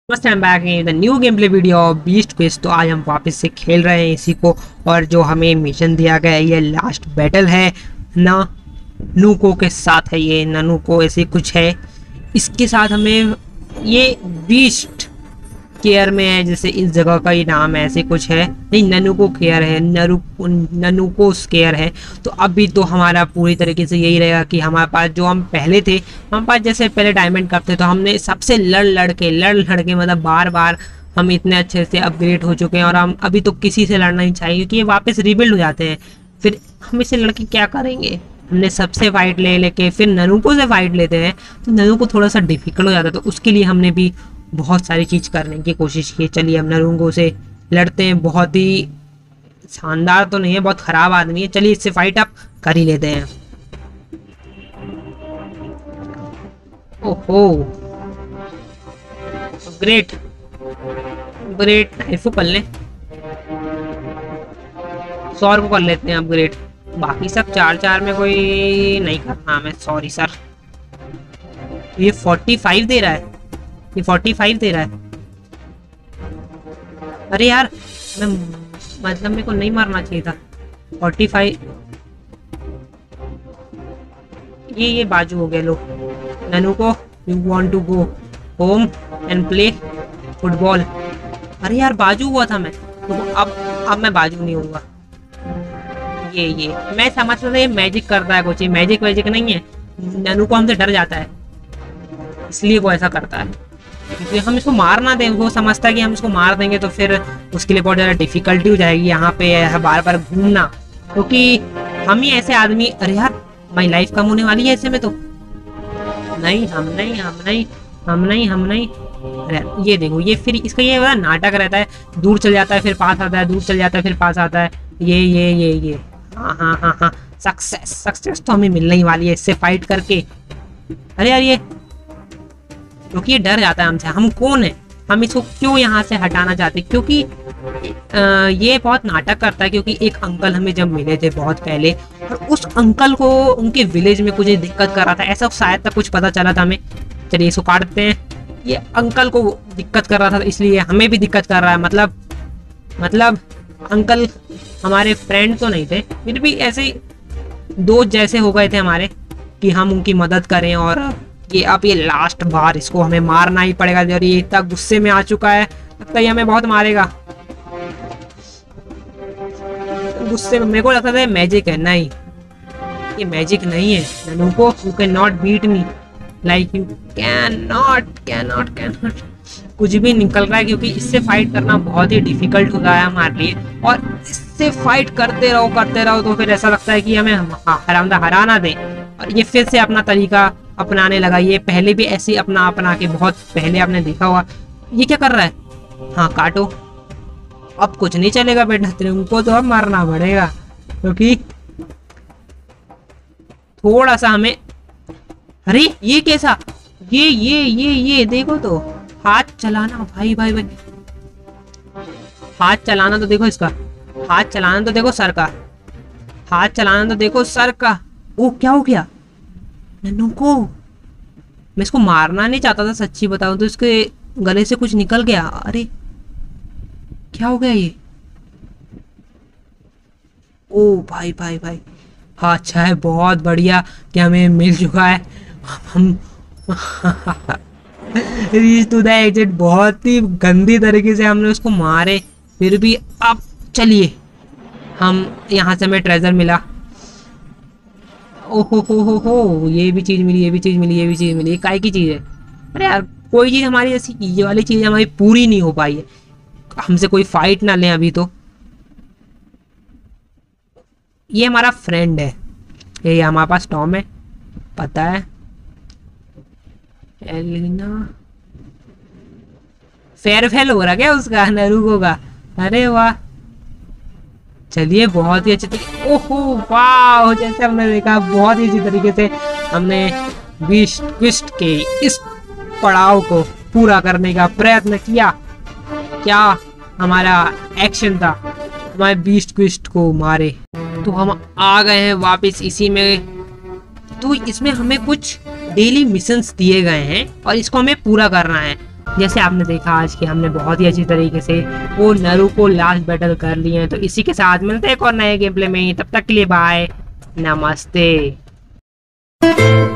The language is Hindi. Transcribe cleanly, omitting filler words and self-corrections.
First time back in the new game play video of beast quiz. तो आज हम वापस से खेल रहे हैं इसी को, और जो हमें मिशन दिया गया है ये लास्ट बैटल है ननुको के साथ है। ये ननुको ऐसे कुछ है, इसके साथ हमें ये बीस्ट केयर में है, जैसे इस जगह का ही नाम है, ऐसे कुछ है। नहीं, ननुको केयर है, ननुको केयर है। तो अभी तो हमारा पूरी तरीके से यही रहेगा कि हमारे पास जो हम पहले थे, हमारे पास जैसे पहले डायमंड करते तो हमने सबसे लड़ लड़ के मतलब बार बार हम इतने अच्छे से अपग्रेड हो चुके हैं, और हम अभी तो किसी से लड़ना ही चाहिए क्योंकि ये वापस रिबिल्ड हो जाते हैं। फिर हम इससे लड़के क्या करेंगे? हमने सबसे फाइट लेके फिर ननुको से फाइट लेते हैं तो ननुको थोड़ा सा डिफिकल्ट हो जाता है। तो उसके लिए हमने भी बहुत सारी चीज़ करने की कोशिश की। चलिए हम ननुको से लड़ते हैं। बहुत ही शानदार तो नहीं है, बहुत ख़राब आदमी है। चलिए इससे फाइट अप कर ही लेते हैं। ओहो, ग्रेट ग्रेट नाइफ को कर लें, 100 को कर लेते हैं अपग्रेड। बाकी सब 4 में कोई नहीं करना हमें। Sorry sir. ये 45 दे रहा है, ये 45 दे रहा है। अरे यार, मैं मतलब मेरे को नहीं मारना चाहिए था। 45 ये बाजू हो गया। लो ननुको, you want to go home and play football. अरे यार, बाजू हुआ था मैं तो अब मैं बाजू नहीं होऊंगा। ये मैं समझता था ये मैजिक करता है कुछ, ये मैजिक वैजिक नहीं है। ननुको हमसे डर जाता है इसलिए वो ऐसा करता है, क्योंकि हम इसको मार ना दें। वो समझता है कि हम इसको मार देंगे तो फिर उसके लिए बहुत ज़्यादा डिफिकल्टी हो जाएगी यहाँ पे बार बार घूमना, क्योंकि हम ही ऐसे आदमी। अरे यार, माई लाइफ कम होने वाली है ऐसे में तो। नहीं, हम नहीं। अरे ये देखो, ये फिर इसका ये वाला नाटक रहता है। दूर चल जाता है फिर पास आता है, दूर चल जाता है फिर पास आता है। ये हाँ, सक्सेस तो हमें मिलने ही वाली है इससे फाइट करके। अरे यार, ये क्योंकि ये डर जाता है हमसे। हम कौन है? हम इसको क्यों यहाँ से हटाना चाहते? क्योंकि ये बहुत नाटक करता है। क्योंकि एक अंकल हमें जब मिले थे बहुत पहले, और उस अंकल को उनके विलेज में कुछ दिक्कत कर रहा था, ऐसा शायद तक कुछ पता चला था हमें। चलिए इसको काट देते हैं। ये अंकल को दिक्कत कर रहा था इसलिए हमें भी दिक्कत कर रहा है। मतलब अंकल हमारे फ्रेंड तो नहीं थे, फिर भी ऐसे दोस्त जैसे हो गए थे हमारे कि हम उनकी मदद करें। और ये अब ये लास्ट बार इसको हमें मारना ही पड़ेगा। और ये इतना गुस्से में आ चुका है, लगता है हमें बहुत मारेगा गुस्से में। मेरे को लगता था मैजिक है, नहीं ये मैजिक नहीं है। ननुको, you can not beat me, like you can not कुछ भी निकल रहा है, क्योंकि इससे फाइट करना बहुत ही डिफिकल्ट हो रहा है हमारे लिए। और इससे फाइट करते रहो तो फिर ऐसा लगता है कि हमें हरामदा हरा ना दें। और ये फिर से अपना तरीका अपनाने लगा। ये पहले भी ऐसे अपना के बहुत पहले आपने देखा होगा। ये क्या कर रहा है? हाँ, काटो। अब कुछ नहीं चलेगा बेटा, तुमको तो अब मारना पड़ेगा, क्योंकि थोड़ा सा हमें। अरे ये कैसा? ये देखो तो, हाथ चलाना भाई। हाथ चलाना तो देखो इसका, हाथ चलाना तो देखो सर का, हाथ चलाना तो देखो सर का। ओ, क्या हो गया ननुको? मैं इसको मारना नहीं चाहता था, सच्ची बताऊं तो इसके गले से कुछ निकल गया। अरे क्या हो गया ये? ओ भाई। हाँ, अच्छा है, बहुत बढ़िया कि हमें मिल चुका है। हम रीच टू द एग्जिट। बहुत ही गंदी तरीके से हमने उसको मारे, फिर भी अब चलिए हम यहाँ से हमें ट्रेजर मिला। ओहो, ये भी चीज़ मिली। काय की चीज़ है? अरे यार, कोई चीज़ हमारी ऐसी ये वाली चीज़ हमारी पूरी नहीं हो पाई है। हमसे कोई फाइट ना लें अभी तो। ये हमारा फ्रेंड है, ये हमारे पास टॉम है, पता है। एलिना फेयरवेल हो रहा क्या उसका, नरुको का? अरे वाह, चलिए बहुत ही अच्छे तरीके। ओहो वाह, जैसे हमने देखा बहुत ही अच्छी तरीके से हमने बीस्ट क्विस्ट के इस पड़ाव को पूरा करने का प्रयत्न किया। क्या हमारा एक्शन था, हमारे बीस्ट क्विस्ट को मारे। तो हम आ गए हैं वापस इसी में। तो इसमें हमें कुछ डेली मिशंस दिए गए हैं और इसको हमें पूरा करना है। जैसे आपने देखा आज कि हमने बहुत ही अच्छी तरीके से वो नारुतो लास्ट बैटल कर लिए हैं। तो इसी के साथ मिलते हैं एक और नए गेम प्ले में। तब तक के लिए बाय, नमस्ते।